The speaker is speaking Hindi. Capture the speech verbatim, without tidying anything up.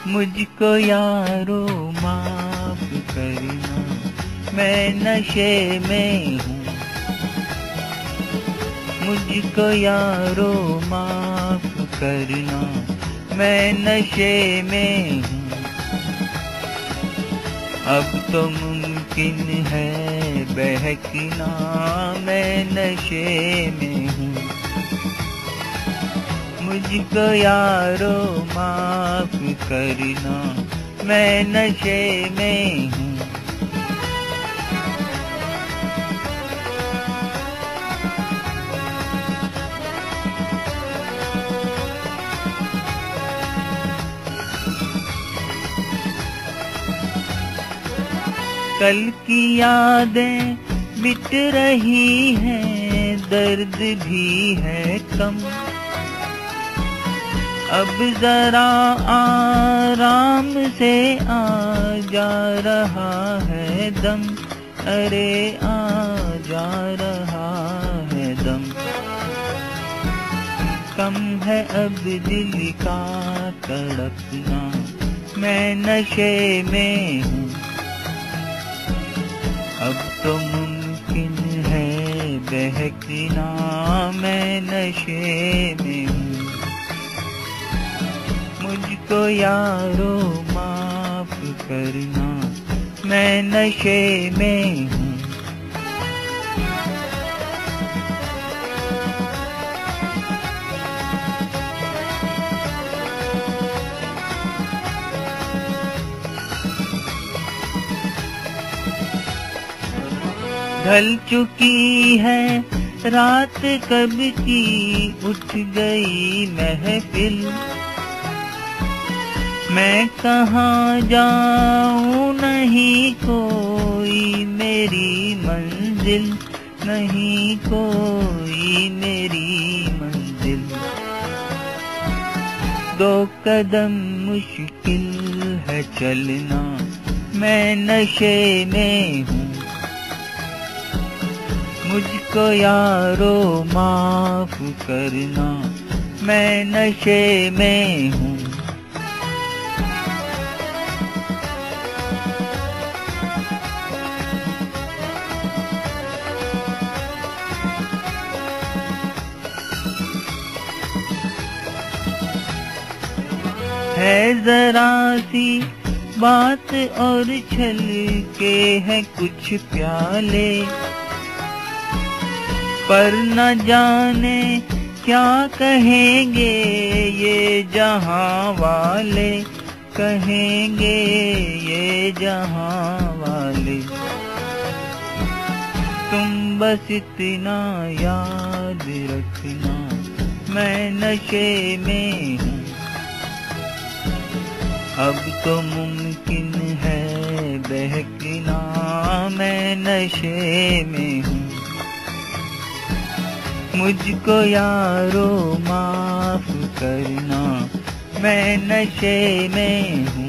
मुझको यारो माफ करना, मैं नशे में हूँ। मुझको यारो माफ करना, मैं नशे में हूँ। अब तो मुमकिन है बहकना, मैं नशे में हूँ। मुझको यारो माफ करना, मैं नशे में हूँ। कल की यादें मिट रही हैं, दर्द भी है कम। अब जरा आराम से आ जा रहा है दम, अरे आ जा रहा है दम। कम है अब दिल का तड़पना, मैं नशे में हूँ। अब तो मुमकिन है बहकना, मैं नशे में हूँ। मुझको यारो माफ करना, मैं नशे में हूँ। ढल चुकी है रात कब की, उठ गई महफिल। मैं कहाँ जाऊँ, नहीं कोई मेरी मंजिल, नहीं कोई मेरी मंजिल। दो कदम मुश्किल है चलना, मैं नशे में हूँ। मुझको यारो माफ करना, मैं नशे में हूँ। है जरा सी बात और छल के हैं कुछ प्याले, पर न जाने क्या कहेंगे ये जहां वाले, कहेंगे ये जहां वाले। तुम बस इतना याद रखना, मैं नशे में हूँ। अब तो मुमकिन है बहकना, मैं नशे में हूँ। मुझको यारो माफ करना, मैं नशे में हूँ।